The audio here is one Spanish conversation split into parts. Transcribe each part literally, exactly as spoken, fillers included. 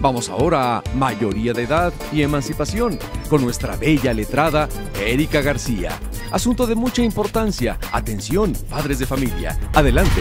Vamos ahora a Mayoría de Edad y Emancipación con nuestra bella letrada Erika García. Asunto de mucha importancia. Atención, padres de familia. Adelante.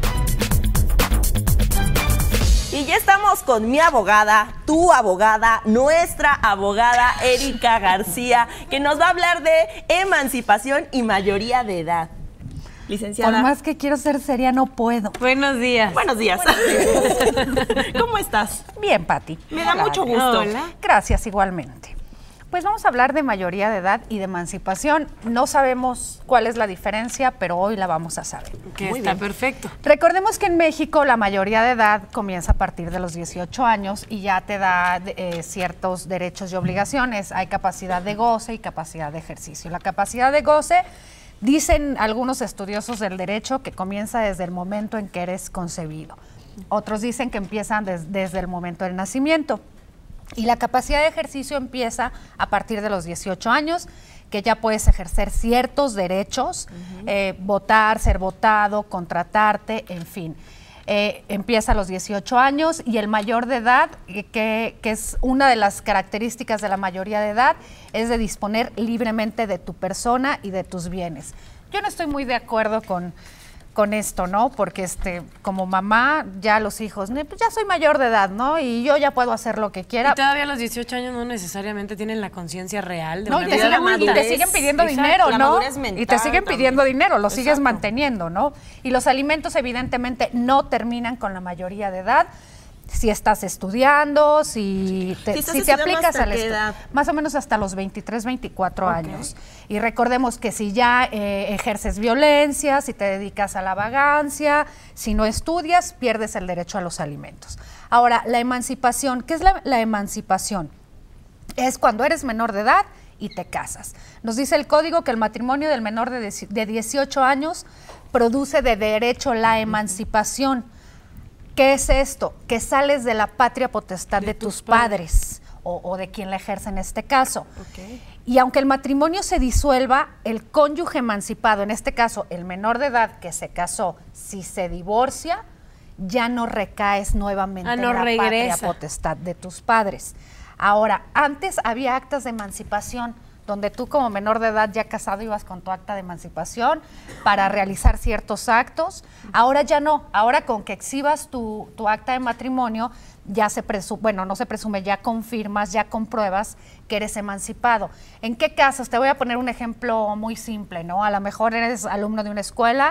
Y ya estamos con mi abogada, tu abogada, nuestra abogada Erika García, que nos va a hablar de emancipación y mayoría de edad. Licenciada. Por más que quiero ser seria, no puedo. Buenos días. Buenos días. Buenos días. ¿Cómo estás? Bien, Pati. Me da mucho gusto. Hola. Gracias, igualmente. Pues vamos a hablar de mayoría de edad y de emancipación. No sabemos cuál es la diferencia, pero hoy la vamos a saber. Que Muy está bien. perfecto. Recordemos que en México la mayoría de edad comienza a partir de los dieciocho años y ya te da eh, ciertos derechos y obligaciones. Hay capacidad de goce y capacidad de ejercicio. La capacidad de goce, dicen algunos estudiosos del derecho, que comienza desde el momento en que eres concebido. Otros dicen que empiezan des, desde el momento del nacimiento. Y la capacidad de ejercicio empieza a partir de los dieciocho años, que ya puedes ejercer ciertos derechos, uh-huh. eh, votar, ser votado, contratarte, en fin. Eh, empieza a los dieciocho años y el mayor de edad, que, que es una de las características de la mayoría de edad, es de disponer libremente de tu persona y de tus bienes. Yo no estoy muy de acuerdo con... con esto, ¿no? Porque este, como mamá, ya los hijos, pues ya soy mayor de edad, ¿no? Y yo ya puedo hacer lo que quiera. Y todavía a los dieciocho años no necesariamente tienen la conciencia real de no, una y te, vida siguen, y te siguen pidiendo Exacto, dinero, la ¿no? madurez mental Y te siguen también. pidiendo dinero, lo Exacto. sigues manteniendo, ¿no? Y los alimentos evidentemente no terminan con la mayoría de edad. Si estás estudiando, si te, Si estás si te estudiando, aplicas ¿hasta al qué estu- edad? más o menos hasta los veintitrés, veinticuatro Okay. años. Y recordemos que si ya eh, ejerces violencia, si te dedicas a la vagancia, si no estudias, pierdes el derecho a los alimentos. Ahora, la emancipación, ¿qué es la, la emancipación? Es cuando eres menor de edad y te casas. Nos dice el código que el matrimonio del menor de, de dieciocho años produce de derecho la emancipación. ¿Qué es esto? Que sales de la patria potestad de, de tus, tus padres, padres o, o de quien la ejerce en este caso. Okay. Y aunque el matrimonio se disuelva, el cónyuge emancipado, en este caso el menor de edad que se casó, si se divorcia, ya no recaes nuevamente ah, no en la regresa. patria potestad de tus padres. Ahora, antes había actas de emancipación, donde tú como menor de edad ya casado ibas con tu acta de emancipación para realizar ciertos actos. Ahora ya no, ahora con que exhibas tu, tu acta de matrimonio, ya se presume, bueno, no se presume, ya confirmas, ya compruebas que eres emancipado. ¿En qué casos? Te voy a poner un ejemplo muy simple, ¿no? A lo mejor eres alumno de una escuela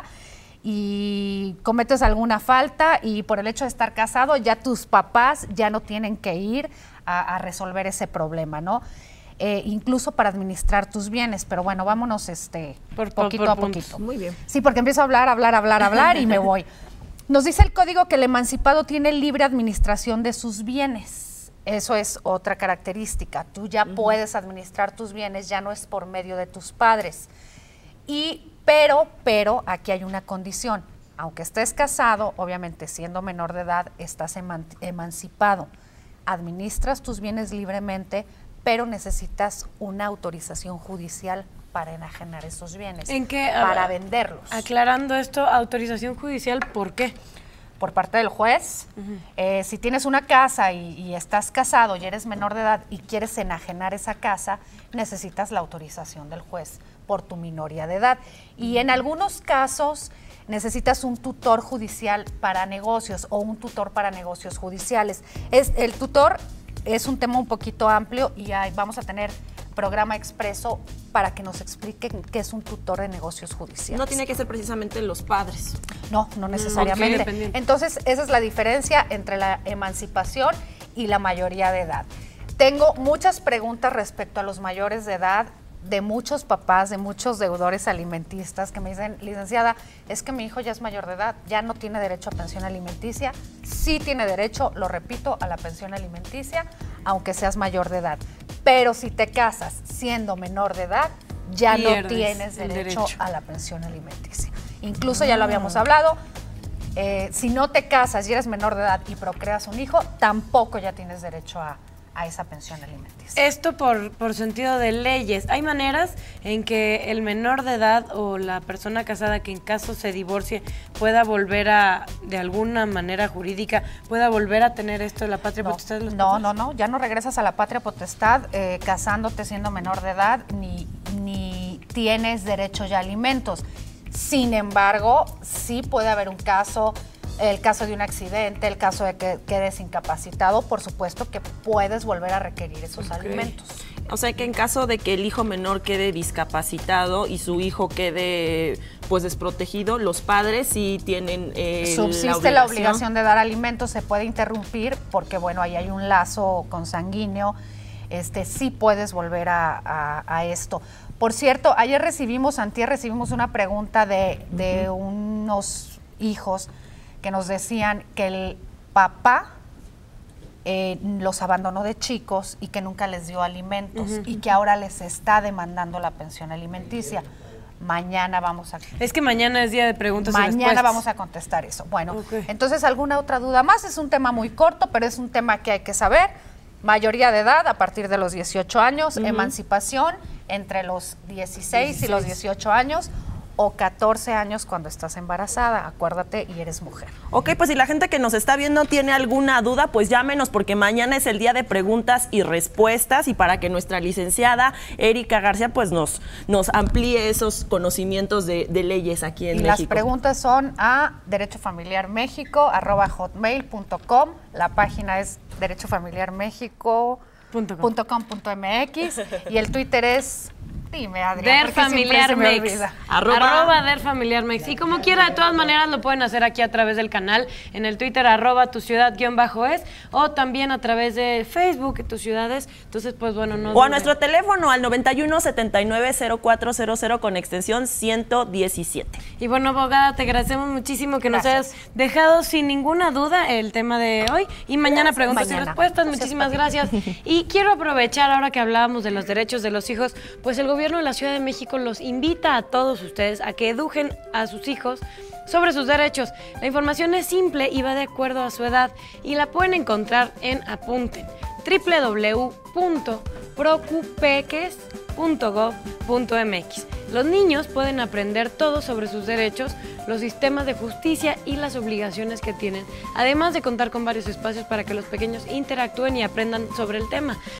y cometes alguna falta y por el hecho de estar casado, ya tus papás ya no tienen que ir a, a resolver ese problema, ¿no? Eh, incluso para administrar tus bienes, pero bueno, vámonos este por, poquito por, por a puntos. poquito. Muy bien. Sí, porque empiezo a hablar, hablar, hablar, hablar y me voy. Nos dice el código que el emancipado tiene libre administración de sus bienes. Eso es otra característica. Tú ya uh-huh. puedes administrar tus bienes, ya no es por medio de tus padres. Y, pero, pero, aquí hay una condición. Aunque estés casado, obviamente siendo menor de edad, estás eman- emancipado. Administras tus bienes libremente, pero necesitas una autorización judicial para enajenar esos bienes, ¿En qué, para a, venderlos. Aclarando esto, autorización judicial, ¿por qué? Por parte del juez. Uh-huh. eh, si tienes una casa y, y estás casado y eres menor de edad y quieres enajenar esa casa, necesitas la autorización del juez por tu minoría de edad. Y en algunos casos necesitas un tutor judicial para negocios o un tutor para negocios judiciales. Es, el tutor es un tema un poquito amplio y hay, vamos a tener programa expreso para que nos expliquen qué es un tutor de negocios judiciales. No tiene que ser precisamente los padres. No, no necesariamente. Okay, Entonces, esa es la diferencia entre la emancipación y la mayoría de edad. Tengo muchas preguntas respecto a los mayores de edad, de muchos papás, de muchos deudores alimentistas que me dicen, licenciada, es que mi hijo ya es mayor de edad, ya no tiene derecho a pensión alimenticia. Sí tiene derecho, lo repito, a la pensión alimenticia, aunque seas mayor de edad. Pero si te casas siendo menor de edad, ya Pierdes no tienes derecho, derecho a la pensión alimenticia. Incluso ya lo habíamos hablado, eh, si no te casas y eres menor de edad y procreas un hijo, tampoco ya tienes derecho a, a esa pensión alimenticia. Esto por, por sentido de leyes. Hay maneras en que el menor de edad o la persona casada que en caso se divorcie pueda volver a, de alguna manera jurídica, pueda volver a tener esto de la patria No, potestad de los no, papás? no, no, ya no regresas a la patria potestad eh, casándote siendo menor de edad, ni, ni tienes derecho ya a alimentos. Sin embargo, sí puede haber un caso, el caso de un accidente, el caso de que quedes incapacitado, por supuesto que puedes volver a requerir esos Ok. alimentos. O sea que en caso de que el hijo menor quede discapacitado y su hijo quede pues desprotegido, los padres sí tienen eh, Subsiste la obligación de dar alimentos, se puede interrumpir porque bueno, ahí hay un lazo consanguíneo, este, sí puedes volver a, a, a esto. Por cierto, ayer recibimos, antier recibimos una pregunta de, de unos hijos que nos decían que el papá eh, los abandonó de chicos y que nunca les dio alimentos Uh-huh. y que ahora les está demandando la pensión alimenticia. Mañana vamos a... Es que mañana es día de preguntas y Mañana respuestas. vamos a contestar eso. Bueno, Ok. entonces, ¿alguna otra duda más? Es un tema muy corto, pero es un tema que hay que saber. Mayoría de edad a partir de los dieciocho años, emancipación entre los dieciséis y los dieciocho años o catorce años cuando estás embarazada, acuérdate, y eres mujer. Ok, pues si la gente que nos está viendo tiene alguna duda, pues llámenos porque mañana es el día de preguntas y respuestas y para que nuestra licenciada Erika García pues nos, nos amplíe esos conocimientos de, de leyes aquí en Y México. las preguntas son a derechofamiliarmexico arroba hotmail punto com. La página es derechofamiliarmexico punto com punto mx y el Twitter es... Dime, Adrián, Der porque siempre Familiar se me Mex. olvida. Arroba- Arroba Der Familiar Mex. Y como quiera, de todas maneras lo pueden hacer aquí a través del canal, en el Twitter, arroba tu ciudad guión bajo es, o también a través de Facebook, tu ciudad es. Entonces, pues bueno, no O a duden. nuestro teléfono al noventa y uno, setenta y nueve, cero cuatro cero cero con extensión ciento diecisiete. Y bueno, abogada, te agradecemos muchísimo que Gracias. nos hayas dejado sin ninguna duda el tema de hoy. Y mañana Gracias. preguntas Mañana. y respuestas. Gracias, Muchísimas Pati. gracias. Y quiero aprovechar ahora que hablábamos de los derechos de los hijos, pues el gobierno de la Ciudad de México los invita a todos ustedes a que eduquen a sus hijos sobre sus derechos. La información es simple y va de acuerdo a su edad y la pueden encontrar en Apunten, doble u doble u doble u punto procupeques punto gov punto mx. Los niños pueden aprender todo sobre sus derechos, los sistemas de justicia y las obligaciones que tienen, además de contar con varios espacios para que los pequeños interactúen y aprendan sobre el tema.